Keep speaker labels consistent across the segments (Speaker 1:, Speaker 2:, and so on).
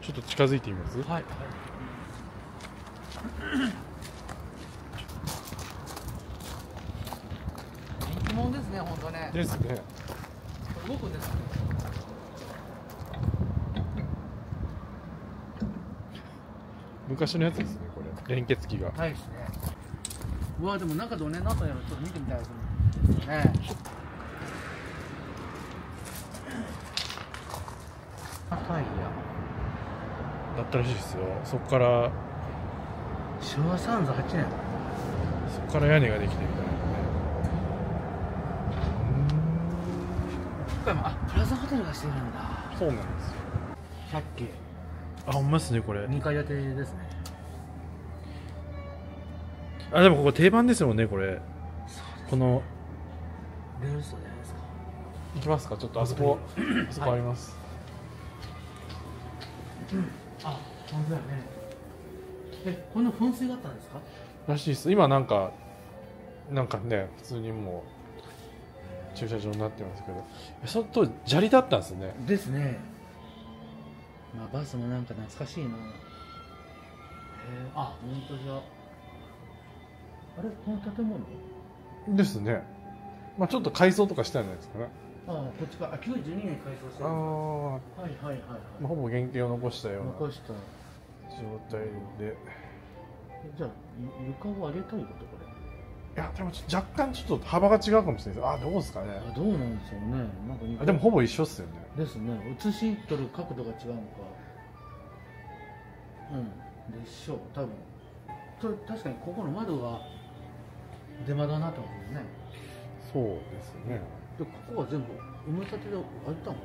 Speaker 1: ちょっと近づいてみます。
Speaker 2: はいはい。人気者ですね、本当ね。
Speaker 1: ですね。
Speaker 2: 動くんですね。
Speaker 1: 昔のやつですね、これ。連結機が。
Speaker 2: はいですね。うわ、でも中どんなになったんやろ、ちょっと見てみたいですね。タイヤ。
Speaker 1: だったらしいですよ。そこから
Speaker 2: 昭和38年。
Speaker 1: そこから屋根ができてみたいなね。
Speaker 2: プラザホテルがしてるんだ。
Speaker 1: そうなんですよ。
Speaker 2: 100景。
Speaker 1: あ、ほんまですね、これ。
Speaker 2: 2階建てですね。
Speaker 1: あ、でもここ定番ですもんね、これ。この
Speaker 2: レールストじゃないですか。
Speaker 1: 行きますか、ちょっとあそこあそこあります。
Speaker 2: あ、本当だよね。こんな噴水があったんですから
Speaker 1: しいです。今なんかね、普通にもう駐車場になってますけど、その当時砂利だったんですね。
Speaker 2: ですね。まあバスもなんか懐かしいな。あ、本当じゃ。あれ、この建物？
Speaker 1: ですね。まあちょっと改装とかしたんじゃないですかね。
Speaker 2: あ、こっちか。92年改装してる。
Speaker 1: ああ、
Speaker 2: はいはいはいはい。
Speaker 1: まあ、ほぼ原型を残したような
Speaker 2: 残した。
Speaker 1: 状態で。
Speaker 2: じゃあ床を上げたいことこれ。
Speaker 1: いや、でも若干ちょっと幅が違うかもしれないです。あ、どうですかね。
Speaker 2: あ、どうなんでしょうね。なんか
Speaker 1: あ、でもほぼ一緒っすよね。
Speaker 2: ですね。写し取る角度が違うのか。でしょう。多分。確かにここの窓が出窓になってますもんね。
Speaker 1: そうですね。
Speaker 2: で、ここは全部埋め立てで開いたのか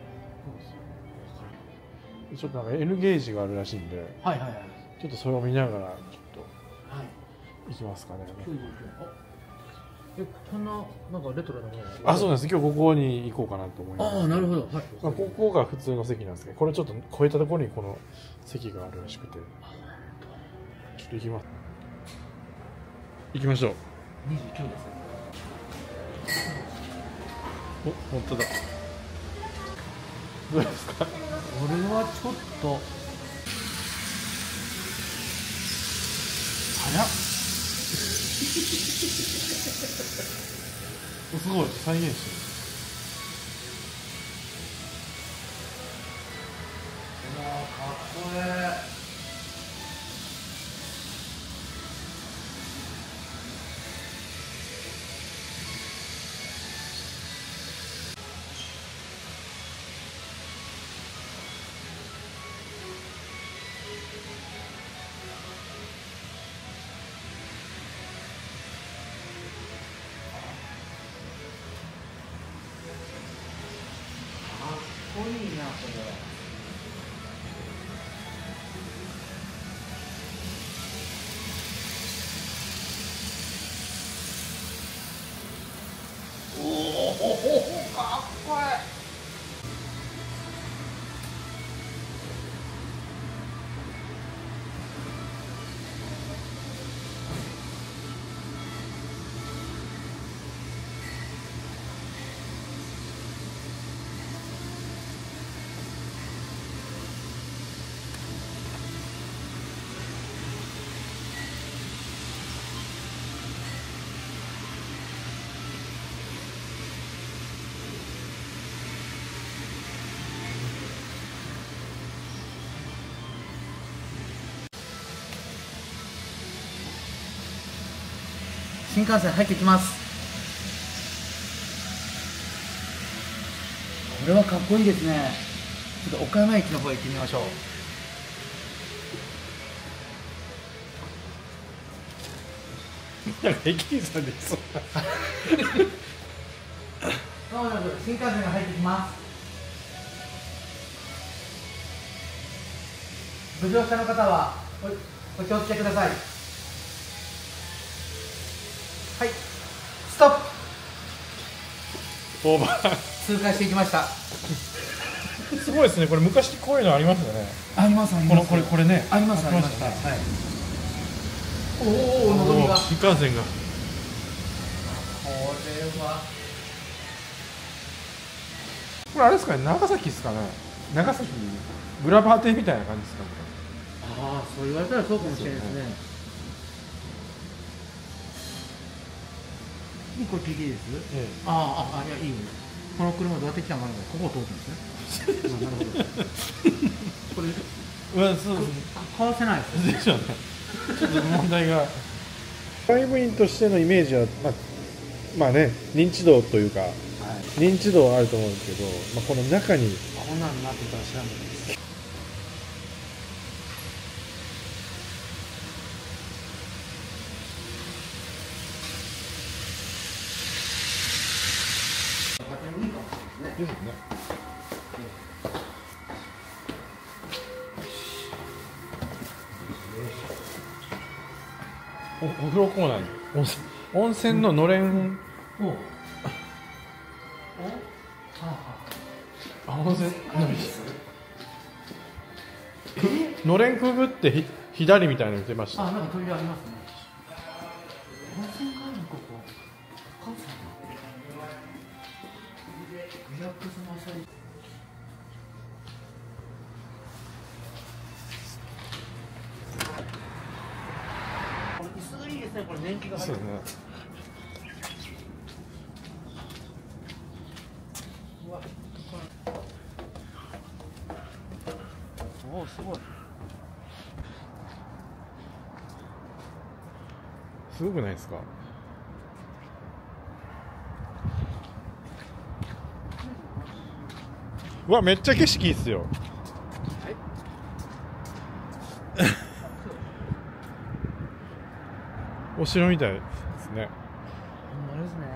Speaker 2: な。
Speaker 1: ちょっとなんか N ゲージがあるらしいんで、
Speaker 2: はいはいはい。
Speaker 1: ちょっとそれを見ながらちょっ
Speaker 2: はい。
Speaker 1: と行きますかね。
Speaker 2: こんななんかレトロなものが。
Speaker 1: あ、そうなんです。今日ここに行こうかなと思います。
Speaker 2: ああ、なるほど。はい。
Speaker 1: まあ、ここが普通の席なんですけど、これちょっと超えたところにこの席があるらしくて、ちょっと行きます。行きましょう。
Speaker 2: 29です。
Speaker 1: お、本当だ。どうですか。
Speaker 2: これはちょっと早っ。
Speaker 1: すごい再現してる。
Speaker 2: かっこええ。かっこいいな、これ。おお、かっこいい。新幹線入ってきます。これはかっこいいですね。ちょっと岡山駅の方へ行ってみましょう。
Speaker 1: なんか駅員さんでそう
Speaker 2: まもなく新幹線が入ってきます。ご乗車の方はお気をつけください。はい、ストップ。
Speaker 1: オーバー。
Speaker 2: 通過していきました。
Speaker 1: すごいですね。これ昔こういうのありましたね。
Speaker 2: ありますあります。
Speaker 1: これね。
Speaker 2: ありますありました。はい。おお、のぞみが。
Speaker 1: 新幹線が。
Speaker 2: これは。
Speaker 1: これあれですかね。長崎ですかね。 長崎グラバー亭みたいな感じですか。
Speaker 2: ああ、そう言われたらそうかもしれないですね。いい、これ聞いていいです？
Speaker 1: ええ、
Speaker 2: いや、いいよ。この車どうやって来たのかな、ここを通ってるんですね。なるほど。これ、
Speaker 1: そうですね。
Speaker 2: 買わせないです
Speaker 1: でしょうね。ちょっと問題が。ドライブインとしてのイメージは、まあね、認知度というか、認知度はあると思うんですけど、この中に
Speaker 2: こんなのになってたら知らんけど。
Speaker 1: ですよね。お風呂コーナーに温泉ののれん、温泉のれんくぐって左みたいなの出ました。
Speaker 2: なんか扉ありますね。温泉があるの、ここ。関西のリラックスマッサージ。この椅子がいいですね。これ年季が入ってる。うわ、おお、すごい。
Speaker 1: すごくないですか。うわ、めっちゃ景色いいっすよ。お城みたいですね。
Speaker 2: ほんまですね。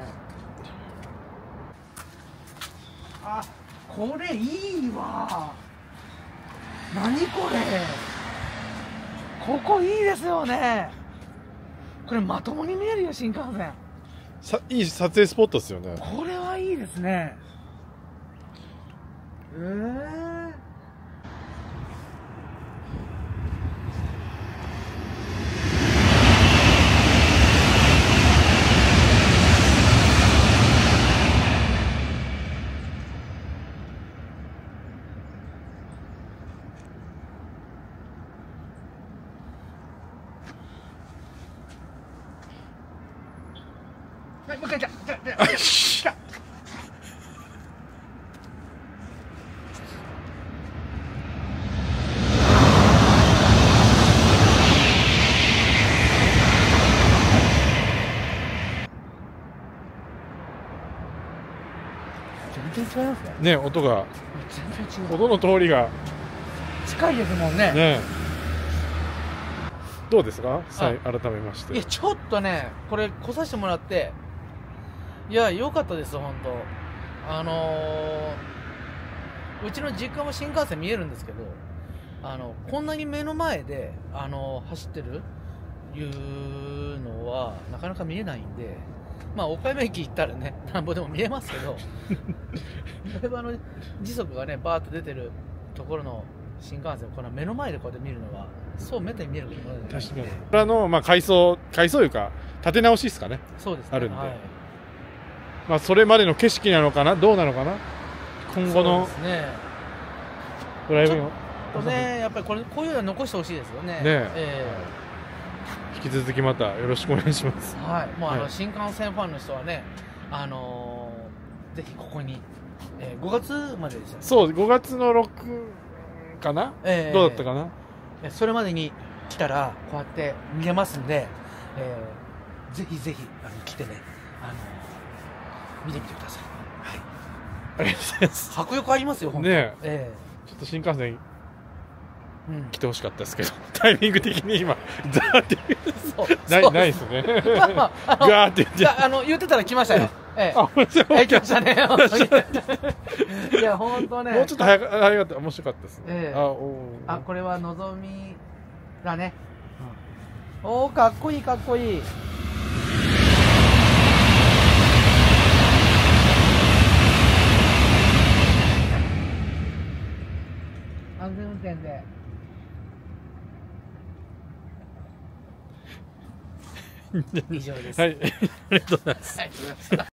Speaker 2: あ、これいいわ。何これ。ここいいですよね。これまともに見えるよ、新幹線。
Speaker 1: いい撮影スポットですよね。
Speaker 2: これはいいですね。はい、もう一回じゃ。全然違いますね。
Speaker 1: ね、音が、
Speaker 2: 全然違う。
Speaker 1: 音の通りが
Speaker 2: 近いですもんね。
Speaker 1: ね。どうですか、改めまして。
Speaker 2: いや、ちょっとね、これ来させてもらって、いや、良かったです、本当。うちの実家も新幹線見えるんですけど、こんなに目の前で、走ってるいうのはなかなか見えないんで、岡山駅行ったらね、なんぼでも見えますけど、だいぶ時速がね、バーッと出てるところの新幹線をこの目の前でこうやって見るのは、そうめったに見えることないので、
Speaker 1: 確かに。改装いうか、立て直しですかね。
Speaker 2: そうですね。
Speaker 1: あるんで。それまでの景色なのかな、どうなのかな。今後のドライブの。
Speaker 2: やっぱりこういうのは残してほしいですよね。
Speaker 1: 引き続きまたよろしくお願いします。
Speaker 2: はい、もう新幹線ファンの人はね、ぜひここに、5月まででしたね。
Speaker 1: そう、5月の6かな、どうだったかな。
Speaker 2: それまでに来たらこうやって見れますんで、ぜひぜひ来てね、見てみてください。はい、
Speaker 1: ありがとうございます。
Speaker 2: 迫力ありますよ、本当に。
Speaker 1: ちょっと新幹線来てほしかったですけど、タイミング的に今ザーってないですね。ガーって
Speaker 2: 言ってたら来ましたよ。来ましたね。いや、本当ね。
Speaker 1: もうちょっと早かった、面白かったですね。
Speaker 2: これはのぞみだね。おお、かっこいい、かっこいい。安全運転で。以上です。
Speaker 1: はい、ありがとうございます。